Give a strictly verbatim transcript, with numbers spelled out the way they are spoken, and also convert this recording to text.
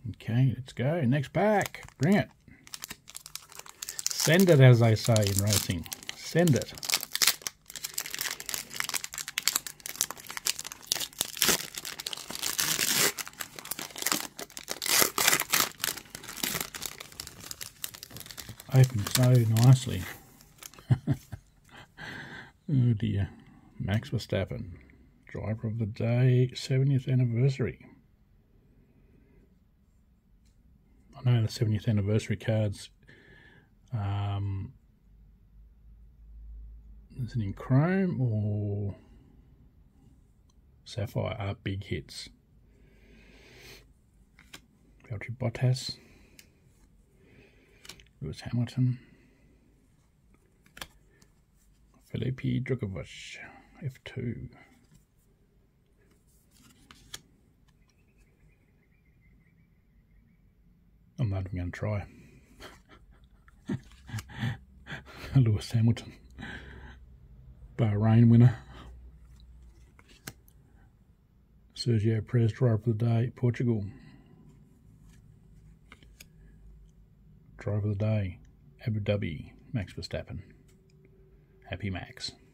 Okay, let's go. Next pack. Bring it. Send it, as they say in racing. Send it. Opened so nicely. Oh dear. Max Verstappen, driver of the day, seventieth anniversary. I know the seventieth anniversary cards, um, is it in chrome or sapphire, are big hits. Valtteri Bottas, Lewis Hamilton, Felipe Drugovich, F two. I'm not even going to try. Lewis Hamilton, Bahrain winner. Sergio Perez, driver of the day, Portugal. Driver of the day, Abu Dhabi, Max Verstappen. Happy Max.